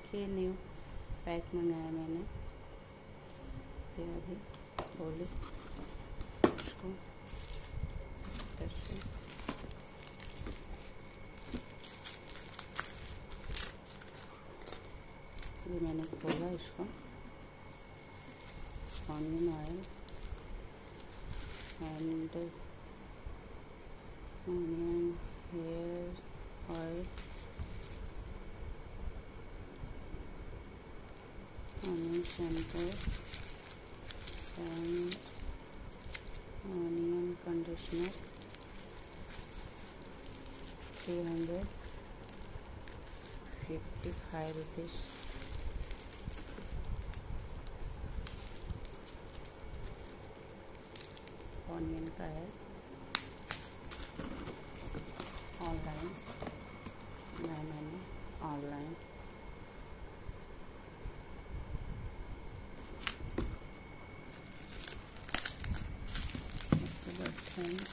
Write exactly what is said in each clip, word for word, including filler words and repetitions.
देखिए new pack मंगाया मैंने, तो अभी खोले उसको इधर से। ये मैंने खोला इसको, onion oil and onion hair oil, onion shampoo and onion conditioner three hundred fifty five rupees. Onion का है, ऑनलाइन मैं मैंने ऑनलाइन फ्रेंड्स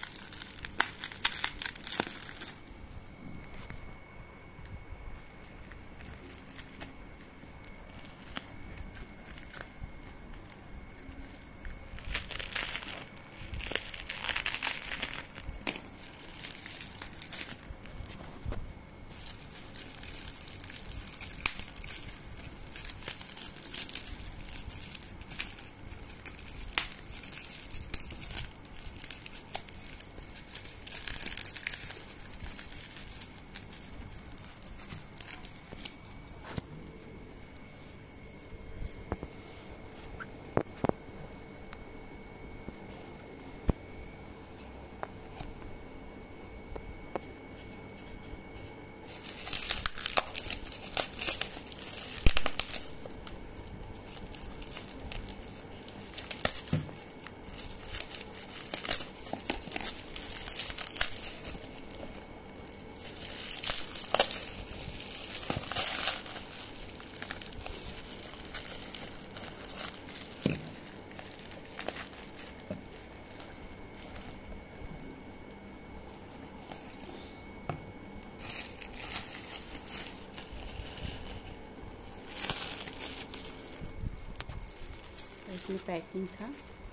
इसमें पैकिंग था।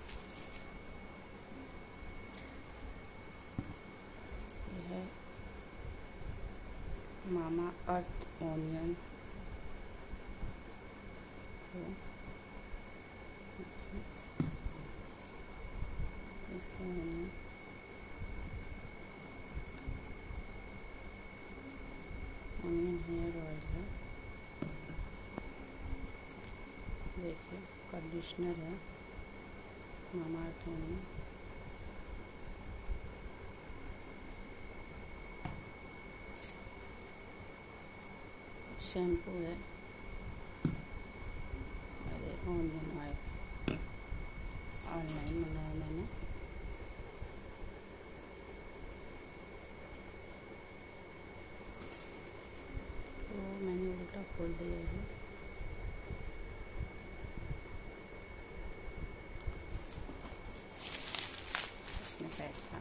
यह है मामा अर्थ ऑनियन, इसका ऑनियन ऑनियन हेयर ऑयल है। देखिए कंडीशनर है मामा अर्थ ऑनियन, शैम्पू है, अरे ऑनियन ऑयल ऑनलाइन मंगाया मैंने। तो मैंने उल्टा खोल दिया है। इसमें पैक था।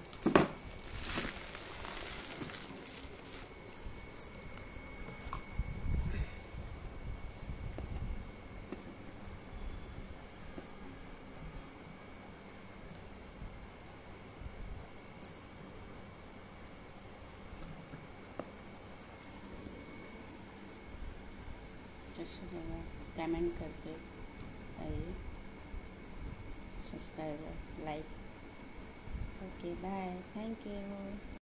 कैसे लगा कमेंट करके बताइए, subscribe like. Okay bye, thank you.